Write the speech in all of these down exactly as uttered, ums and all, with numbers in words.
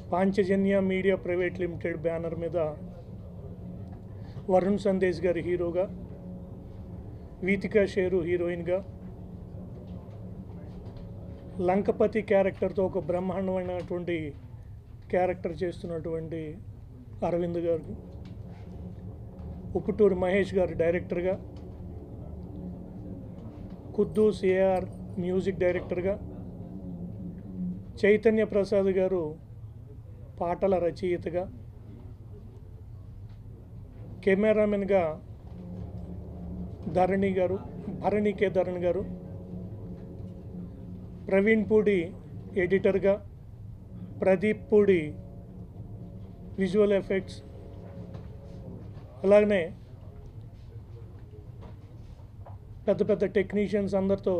Panchajanya media private limited banner మీద వరుణ్ సందేశ్ గారి హీరోగా, వీతికా షేరు హీరోయిన్గా, లంకపతి క్యారెక్టర్తో ఒక బ్రహ్మాండమైనటువంటి క్యారెక్టర్ చేస్తున్నటువంటి అరవింద్ గారు, ఉప్పుటూరు మహేష్ గారు డైరెక్టర్గా, కుద్దూస్ ఏఆర్ మ్యూజిక్ డైరెక్టర్గా, చైతన్య ప్రసాద్ గారు పాటల రచయితగా, కెమెరామెన్గా ధరణి గారు, భరణి కే ధరణి గారు, ప్రవీణ్ పూడి ఎడిటర్గా, ప్రదీప్ పూడి విజువల్ ఎఫెక్ట్స్, అలాగనే పెద్ద పెద్ద టెక్నీషియన్స్ అందరితో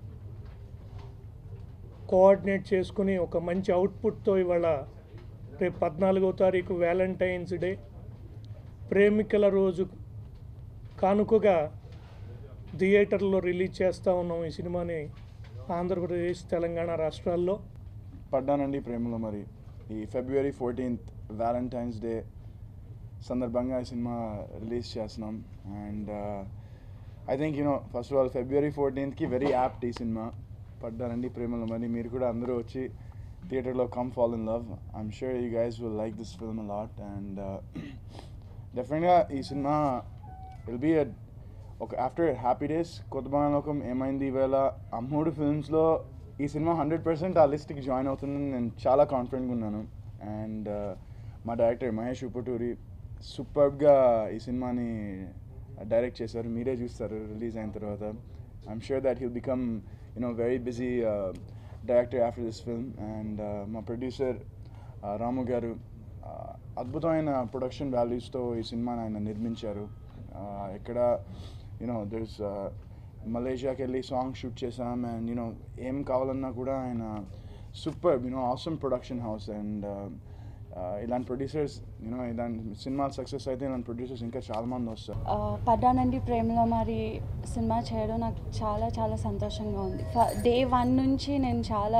కోఆర్డినేట్ చేసుకుని ఒక మంచి అవుట్పుట్తో ఇవాళ రేపు పద్నాలుగో తారీఖు వ్యాలంటైన్స్ డే ప్రేమికుల రోజు కానుకగా థియేటర్లో రిలీజ్ చేస్తూ ఉన్నాం ఈ సినిమాని ఆంధ్రప్రదేశ్ తెలంగాణ రాష్ట్రాల్లో. పడ్డానండి ప్రేమలో మరి ఈ ఫిబ్రవరి ఫోర్టీన్త్ వ్యాలంటైన్స్ డే సందర్భంగా ఈ సినిమా రిలీజ్ చేస్తున్నాం. And I think you know first of all February ఫోర్టీన్త్కి వెరీ యాప్ట్ ఈ సినిమా పడ్డానండి ప్రేమలో మరి. మీరు కూడా అందరూ వచ్చి థియేటర్లో come fall in love. I'm sure you guys will like this film a lot. And డెఫినెట్గా ఈ సినిమా విల్ బీ ఒక ఆఫ్టర్ హ్యాపీ డేస్ కొత్త బాణలోకం ఏమైంది ఈవేళ ఆ మూడు ఫిల్మ్స్లో ఈ సినిమా హండ్రెడ్ పర్సెంట్ ఆ లిస్ట్కి జాయిన్ అవుతుందని నేను చాలా కాన్ఫిడెంట్గా ఉన్నాను. అండ్ మా డైరెక్టర్ మహేష్ ఉప్పుటూరి సూపర్గా ఈ సినిమాని డైరెక్ట్ చేశారు. మీరే చూస్తారు రిలీజ్ అయిన తర్వాత. I'm sure that he'll become you know very busy director after this film. And మా ప్రొడ్యూసర్ రాము గారు అద్భుతమైన ప్రొడక్షన్ వాల్యూస్తో ఈ సినిమాని ఆయన నిర్మించారు. ఎక్కడ యూనో దర్స్ మలేషియాకి వెళ్ళి సాంగ్ షూట్ చేసాం. అండ్ యూనో ఏం కావాలన్నా కూడా ఆయన super you know awesome production house. And ఇలాంటి ప్రొడ్యూసర్స్ యూనో ఇలాంటి సినిమాలు సక్సెస్ అయితే ఇలాంటి ప్రొడ్యూసర్స్ ఇంకా చాలామంది వస్తారు. పడ్డానండి ప్రేమలో మరి సినిమా చేయడం నాకు చాలా చాలా సంతోషంగా ఉంది. డే వన్ నుంచి నేను చాలా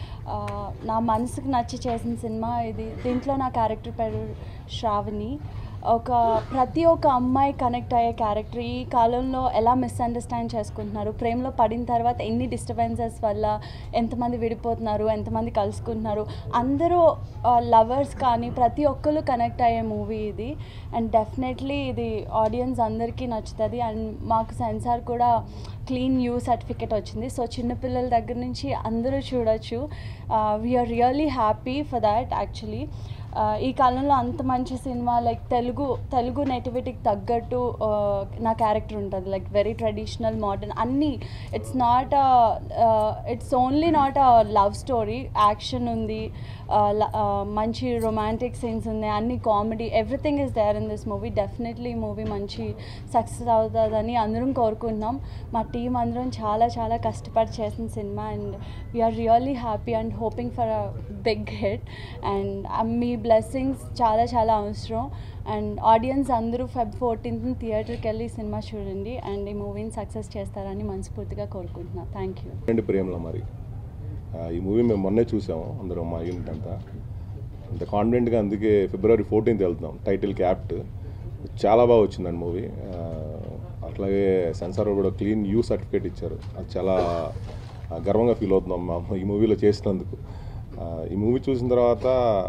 నా మనసుకు నచ్చి చేసిన సినిమా ఇది. దీంట్లో నా క్యారెక్టర్ పేరు శ్రావణి. ఒక ప్రతి ఒక్క అమ్మాయి కనెక్ట్ అయ్యే క్యారెక్టర్. ఈ కాలంలో ఎలా మిస్అండర్స్టాండ్ చేసుకుంటున్నారు, ప్రేమలో పడిన తర్వాత ఎన్ని డిస్టర్బెన్సెస్ వల్ల ఎంతమంది విడిపోతున్నారు, ఎంతమంది కలుసుకుంటున్నారు, అందరూ లవర్స్ కానీ ప్రతి ఒక్కరు కనెక్ట్ అయ్యే మూవీ ఇది. అండ్ డెఫినెట్లీ ఇది ఆడియన్స్ అందరికీ నచ్చుతుంది. అండ్ మాకు సెన్సార్ కూడా క్లీన్ యూ సర్టిఫికేట్ వచ్చింది. సో చిన్నపిల్లల దగ్గర నుంచి అందరూ చూడొచ్చు. We're really happy for that. Actually ఈ కాలంలో అంత మంచి సినిమా లైక్ తెలుగు తెలుగు నేటివిటీకి తగ్గట్టు నా క్యారెక్టర్ ఉంటుంది. లైక్ వెరీ ట్రెడిషనల్ మోడర్న్ అన్నీ. It's not it's only not a love story. Action ఉంది, మంచి రొమాంటిక్ సీన్స్ ఉన్నాయి, అన్ని comedy, everything is there in this movie. Definitely ఈ మూవీ మంచి సక్సెస్ అవుతుందని అందరం కోరుకుంటున్నాం. మా టీం అందరం చాలా చాలా కష్టపడి చేసిన cinema. And we're really happy and hoping for a big hit. And మీ బ్లెస్సింగ్స్ చాలా చాలా అవసరం. అండ్ ఆడియన్స్ అందరూ ఫెబ్ ఫోర్టీన్త్ థియేటర్కి వెళ్ళి సినిమా చూడండి అండ్ ఈ మూవీని సక్సెస్ చేస్తారని మనస్ఫూర్తిగా కోరుకుంటున్నాను. Thank you. అండి ప్రేమలో మరి ఈ మూవీ మేము మొన్నే చూసాము అందరం మా యూనిట్ అంతా. అంత కాన్ఫిడెంట్గా అందుకే ఫిబ్రవరి ఫోర్టీన్త్ వెళ్తున్నాం. టైటిల్ క్యాప్ట్ చాలా బాగా వచ్చిందండి మూవీ. అట్లాగే సెన్సార్ కూడా క్లీన్ యూ సర్టిఫికేట్ ఇచ్చారు. అది చాలా గర్వంగా ఫీల్ అవుతున్నాం మా ఈ మూవీలో చేసినందుకు. ఈ మూవీ చూసిన తర్వాత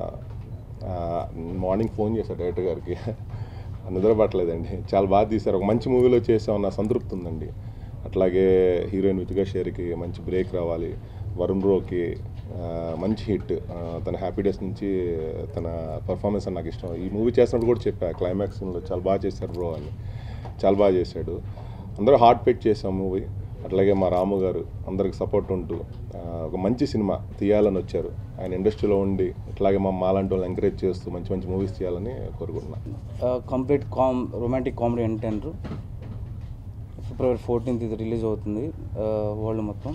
మార్నింగ్ ఫోన్ చేశారు డైరెక్టర్ గారికి. నిద్ర పట్టలేదండి. చాలా బాగా తీశారు. ఒక మంచి మూవీలో చేసామన్న సంతృప్తి ఉందండి. అట్లాగే హీరోయిన్ వీతికా షేర్కి మంచి బ్రేక్ రావాలి. వరుణ్ బ్రోకి మంచి హిట్. తన హ్యాపీ డేస్ నుంచి తన పర్ఫార్మెన్స్ అని నాకు ఇష్టం. ఈ మూవీ చేసినప్పుడు కూడా చెప్పా క్లైమాక్స్లో చాలా బాగా చేశారు బ్రో అని. చాలా బాగా చేశాడు. అందరూ హార్ట్ పెట్ చేసాం మూవీ. అట్లాగే మా రాము గారు అందరికి సపోర్ట్ ఉంటూ ఒక మంచి సినిమా తీయాలని వచ్చారు. ఆయన ఇండస్ట్రీలో ఉండి ఇట్లాగే మా మాలాంటి వాళ్ళు ఎంకరేజ్ చేస్తూ మంచి మంచి మూవీస్ తీయాలని కోరుకుంటున్నాను. Complete com romantic comedy entertainer February fourteenth ఇది రిలీజ్ అవుతుంది వరల్డ్ మొత్తం.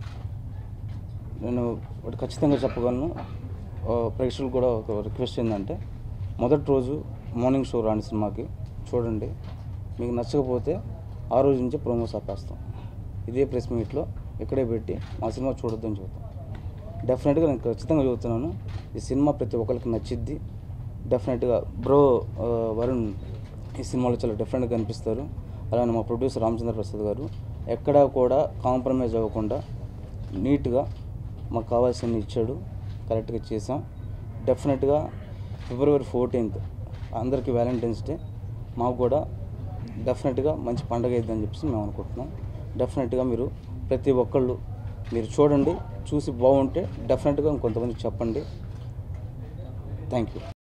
నేను ఒకటి ఖచ్చితంగా చెప్పగలను. ప్రేక్షకులు కూడా ఒక రిక్వెస్ట్ ఏంటంటే మొదటి రోజు మార్నింగ్ షో రాని సినిమాకి చూడండి. మీకు నచ్చకపోతే ఆ రోజు నుంచే ప్రోమోస్ ఆపేస్తాం. ఇదే ప్రెస్ మీట్లో ఇక్కడే పెట్టి మా సినిమా చూడొద్దని చూద్దాం. డెఫినెట్గా నేను ఖచ్చితంగా చెబుతున్నాను, ఈ సినిమా ప్రతి ఒక్కరికి నచ్చిద్ది. డెఫినెట్గా బ్రో వరుణ్ ఈ సినిమాలో చాలా డిఫరెంట్గా కనిపిస్తారు. అలానే మా ప్రొడ్యూసర్ రామచంద్ర ప్రసాద్ గారు ఎక్కడా కూడా కాంప్రమైజ్ అవ్వకుండా నీట్గా మాకు కావాల్సింది ఇచ్చాడు, కరెక్ట్గా చేసాం. డెఫినెట్గా ఫిబ్రవరి ఫోర్టీన్త్ అందరికీ వ్యాలంటైన్స్ డే, మాకు కూడా డెఫినెట్గా మంచి పండుగ అయిద్దని చెప్పేసి మేము అనుకుంటున్నాం. డెఫినెట్గా మీరు ప్రతి ఒక్కళ్ళు మీరు చూడండి, చూసి బాగుంటే డెఫినెట్గా ఇంకొంతమందికి చెప్పండి. Thank you.